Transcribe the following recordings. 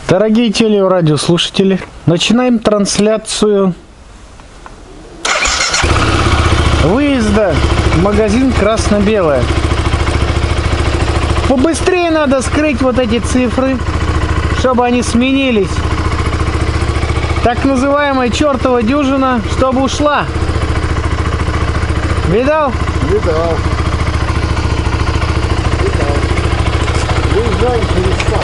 Дорогие телерадиослушатели, начинаем трансляцию выезда в магазин «Красно-белое». Побыстрее надо скрыть вот эти цифры, чтобы они сменились. Так называемая чертова дюжина, чтобы ушла. Видал? Видал. Выезжаем через став.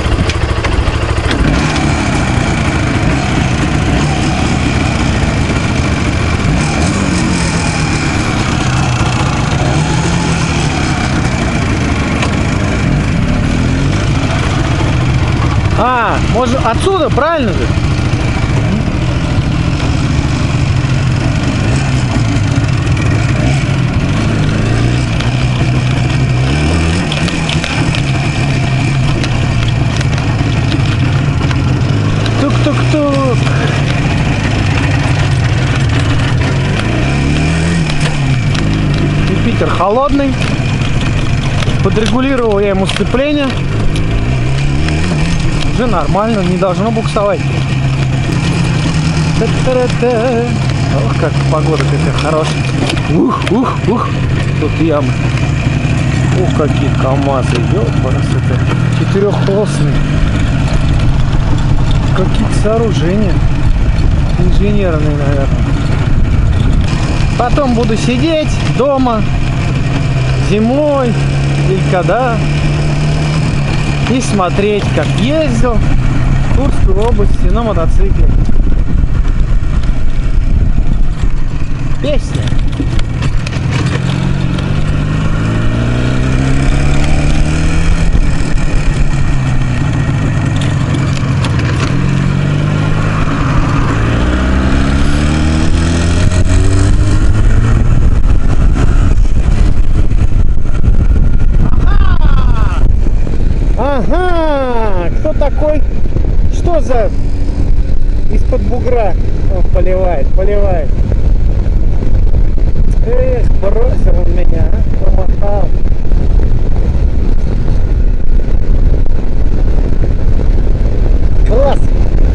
А, может отсюда, правильно же? Тук-тук-тук. Юпитер холодный. Подрегулировал я ему сцепление. Уже нормально, не должно буксовать. Ох, как погода какая хорошая. Ух. Тут ямы. Ух, какие КамАЗы. Ёпарас, это четырехосные. Какие-то сооружения. Инженерные, наверное. Потом буду сидеть дома зимой или когда и смотреть, как ездил в Курской области на мотоцикле. Песня. Ага, кто такой? Что за из-под бугра? Он поливает. Эх, бросил он меня, помахал. Класс.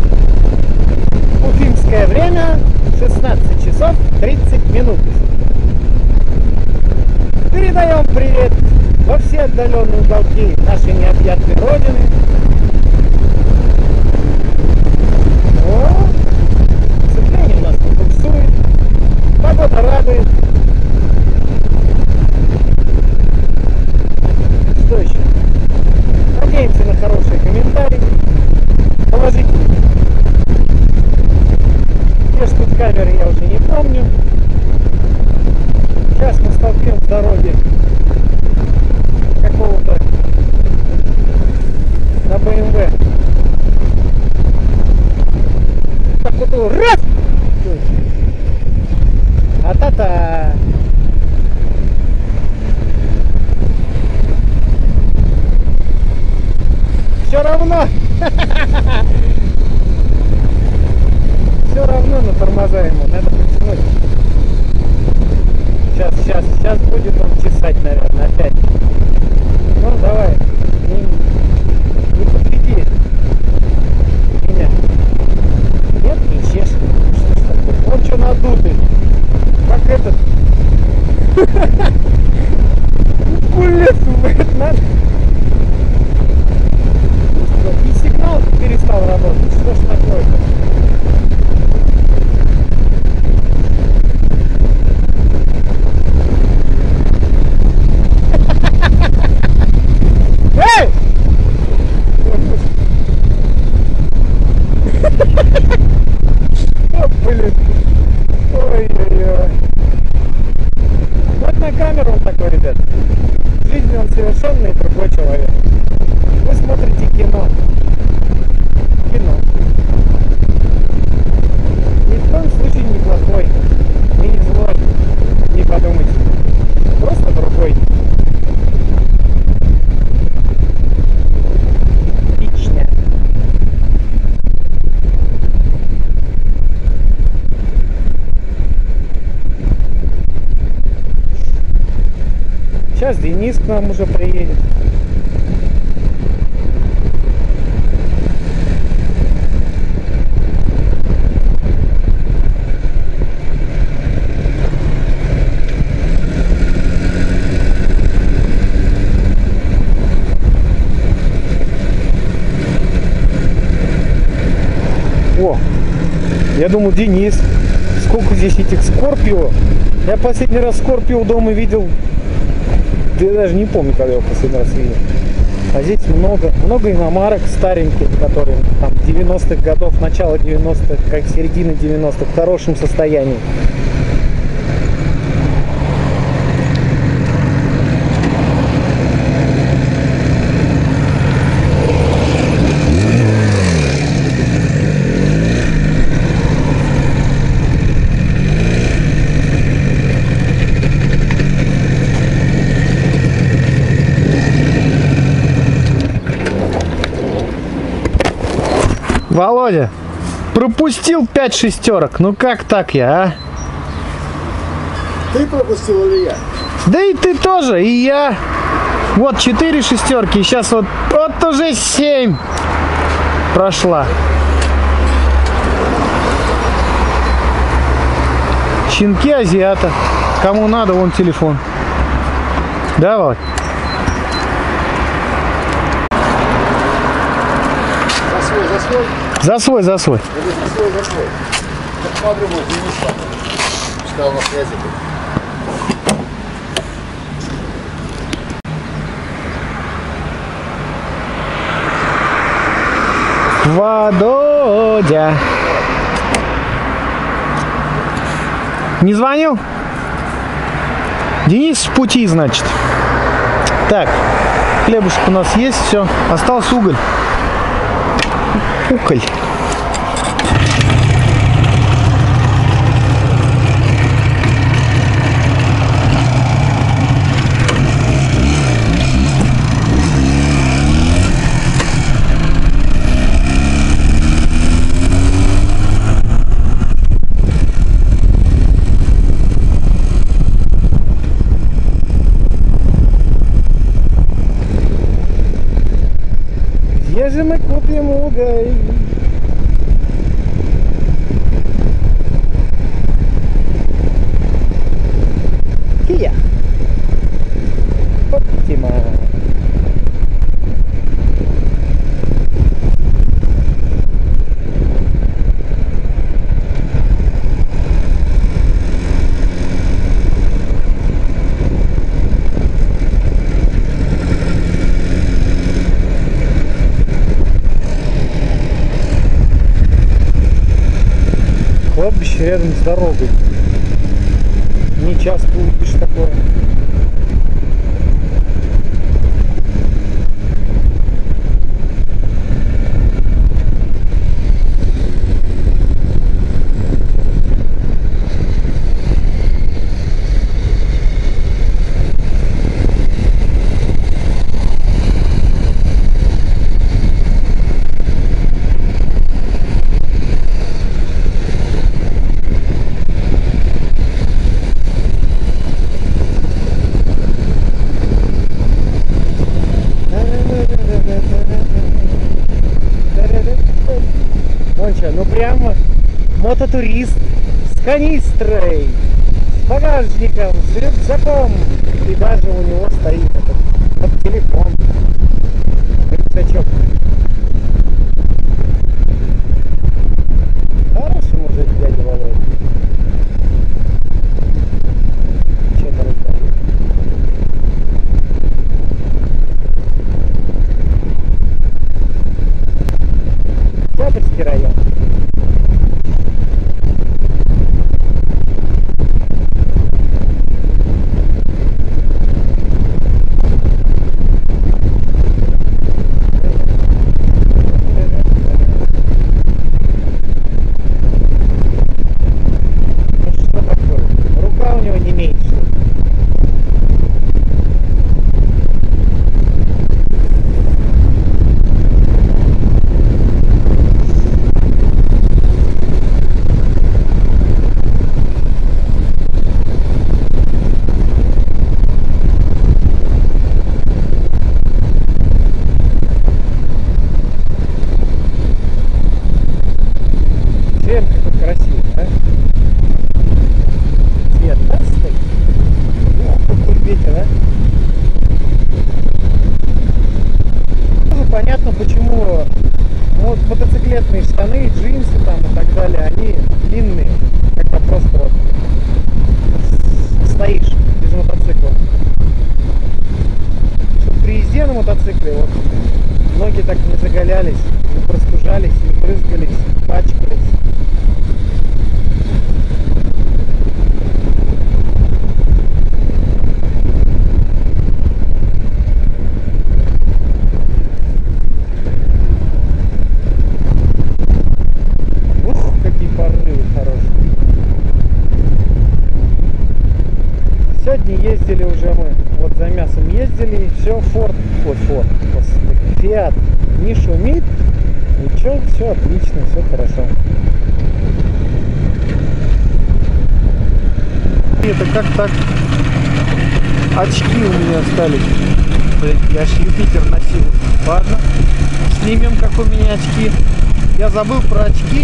Уфимское время 16 часов 30 минут. Передаем привет во все отдаленные уголки нашей необъятной родины. О, сцепление у нас не буксует, погода радует. Что еще? Надеемся на хорошие комментарии, положительные. Где ж тут камеры, я уже не помню. Сейчас мы столкнем с дороги какого-то на БМВ. Так вот, раз! А-та-та! Все равно! Все равно на тормоза ему надо потянуть. Сейчас будет он чесать, наверное, опять. Ну, давай. Не подведи меня. Нет, не чешет. Что ж такое? Он что надутый? Как этот? Кулет, надо. И сигнал перестал работать. Что ж такое-то? Блин. Ой-ой-ой. Вот на камеру он такой, ребят. В жизни он совершенный другой человек. Вы смотрите кино. Ни в коем случае не плохой. И не злой. Не подумайте. Просто другой. Отлично. Сейчас Денис к нам уже приедет. Я думал, Денис, сколько здесь этих Скорпио. Я последний раз Скорпио дома видел, да я даже не помню, когда я его последний раз видел. А здесь много иномарок стареньких, которые там 90-х годов, начало 90-х, как середина 90-х, в хорошем состоянии. Володя, пропустил 5 шестерок. Ну как так я, а? Ты пропустил или я? Да и ты тоже, и я. Вот 4 шестерки, сейчас вот уже 7 прошла. Щенки азиата. Кому надо, вон телефон. Да, Володь? За свой. За свой. Посмотрю, может, Денис там. Сказал на связи. Володя. Не звонил? Денис в пути, значит. Так, хлебушек у нас есть, все. Остался уголь. Уголь. Где же мы купим уголь? Кия. Оптима. Кладбище рядом с дорогой. Не часто увидишь такое. Вон что, ну прямо мототурист с канистрой, с багажником, с рюкзаком. И даже у него стоит этот телефон, рюкзачок. Хороший мужик, дядя Володя. Что-то разговаривает. Октябрьский район. Ну что такое? Рука у него не меньше. Цвет какой красивый, а? Цветастый. Ох, какой ветер, а? Тоже понятно, почему мотоциклисты мотоциклетные штаны, джинсы там и так далее, они длинные, когда просто вот стоишь без мотоцикла. Что при езде на мотоцикле вот ноги так не заголялись, не простужались, не брызгались, пачкались. Сегодня ездили уже мы, вот за мясом ездили, и все, Форд, Фиат не шумит, ничего, все отлично, все хорошо. Это как так? Очки у меня остались. Я ж Юпитер носил. Ладно, снимем, как у меня очки. Я забыл про очки.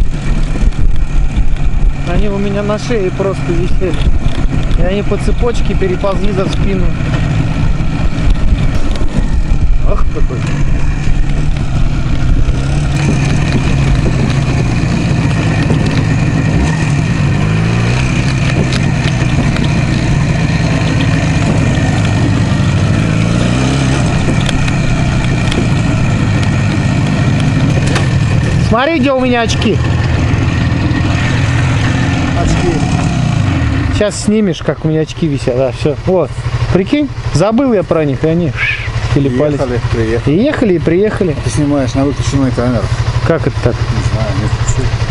Они у меня на шее просто висели. И они по цепочке переползли за спину. Ах, какой. Смотри, где у меня очки. Очки. Сейчас снимешь, как у меня очки висят. Да, все. Вот. Прикинь, забыл я про них, и они телепались. Приехали. И ехали, и приехали. Ты снимаешь на выключенную камеру. Как это так? Не знаю, не включу.